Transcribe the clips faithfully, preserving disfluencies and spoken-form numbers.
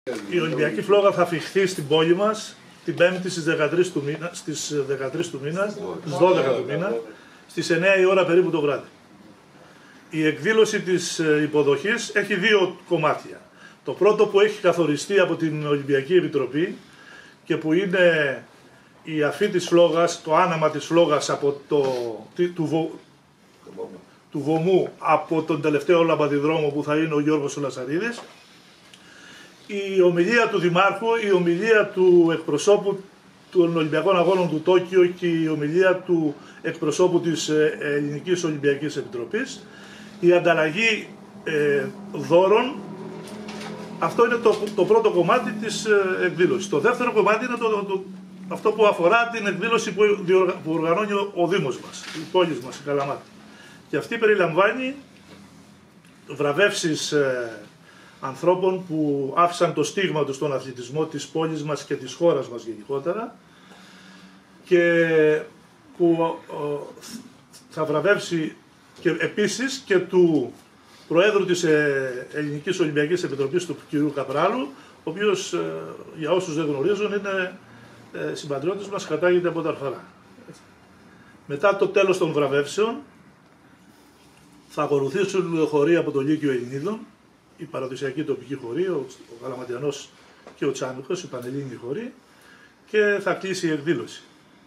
Η Ολυμπιακή Φλόγα θα αφιχθεί στην πόλη μας την Πέμπτη στις δεκατρείς του μήνα, στις δεκατρείς του μήνα, στις δώδεκα του μήνα, στις εννέα η ώρα περίπου το βράδυ. Η εκδήλωση της υποδοχής έχει δύο κομμάτια. Το πρώτο που έχει καθοριστεί από την Ολυμπιακή Επιτροπή και που είναι η αφή της φλόγας, το άναμα της φλόγας από το, του, βο, του βωμού από τον τελευταίο λαμπαδιδρόμο που θα είναι ο Γιώργος Λασαρίδης, η ομιλία του Δημάρχου, η ομιλία του εκπροσώπου των Ολυμπιακών Αγώνων του Τόκιο και η ομιλία του εκπροσώπου της Ελληνικής Ολυμπιακής Επιτροπής, η ανταλλαγή ε, δώρων. Αυτό είναι το, το πρώτο κομμάτι της ε, εκδήλωσης. Το δεύτερο κομμάτι είναι το, το, αυτό που αφορά την εκδήλωση που, διοργα, που οργανώνει ο, ο Δήμος μας, η πόλη μας, η Καλαμάτη. Και αυτή περιλαμβάνει βραβεύσεις ε, ανθρώπων που άφησαν το στίγμα τους στον αθλητισμό της πόλης μας και της χώρας μας γενικότερα και που ε, θα βραβεύσει και επίσης και του Προέδρου της Ελληνικής Ολυμπιακής Επιτροπής, του κ. Καπράλου, ο οποίος, για όσους δεν γνωρίζουν, είναι συμπατριώτης μας, κατάγεται από τα Αρφαρά. Μετά το τέλος των βραβεύσεων θα ακολουθήσουν χωροί από το Λύκειο Ελληνίδων, η παραδοσιακή τοπική χωρή, ο Καλαματιανός και ο Τσάμικος, η πανελλήνιοι χωροί, και θα κλείσει η εκδήλωση.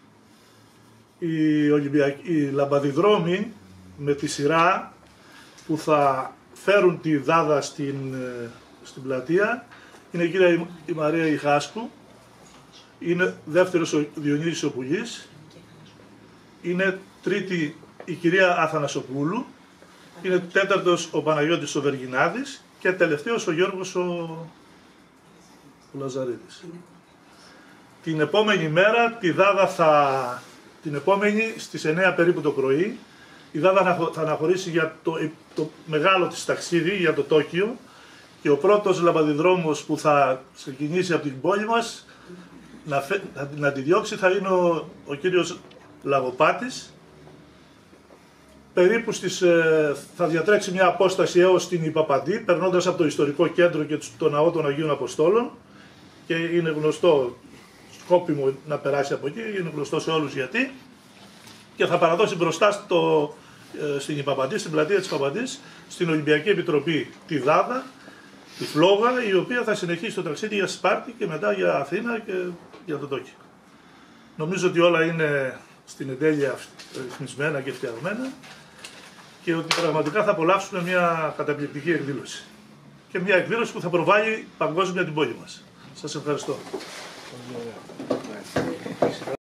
Οι, Ολυμπιακοί, οι λαμπαδιδρόμοι με τη σειρά που θα φέρουν τη Δάδα στην, στην πλατεία είναι η κυρία η Μαρία Ιχάσκου, είναι δεύτερος ο Διονύσης ο Πουλής, είναι τρίτη η κυρία Αθανασοπούλου, είναι τέταρτος ο Παναγιώτης ο Βεργινάδης και τελευταίος ο Γιώργος ο, ο Λαζαρίδης. Την επόμενη μέρα, τη Δάδα θα, την επόμενη στις εννέα περίπου το πρωί, η Δάδα θα αναχωρήσει για το, το μεγάλο της ταξίδι, για το Τόκιο, και ο πρώτος λαμπαδιδρόμος που θα ξεκινήσει από την πόλη μας να, φε, να, να τη διώξει θα είναι ο, ο κύριος Λαγοπάτης. Περίπου στις, ε, θα διατρέξει μια απόσταση έως την Ιπαπαντή, περνώντας από το ιστορικό κέντρο και το ναό των Αγίων Αποστόλων, και είναι γνωστό, σκόπιμο να περάσει από εκεί, είναι γνωστό σε όλους γιατί, και θα παραδώσει μπροστά στο, ε, στην Ιπαπαντή, στην πλατεία της Ιπαπαντής, στην Ολυμπιακή Επιτροπή τη Δάδα, τη Φλόγα, η οποία θα συνεχίσει το ταξίδι για Σπάρτη και μετά για Αθήνα και για το Τόκιο. Νομίζω ότι όλα είναι στην εντέλεια ρυθμισμένα και φτιαγμένα και ότι πραγματικά θα απολαύσουμε μια καταπληκτική εκδήλωση. Και μια εκδήλωση που θα προβάλλει παγκόσμια την πόλη μας. Σας ευχαριστώ.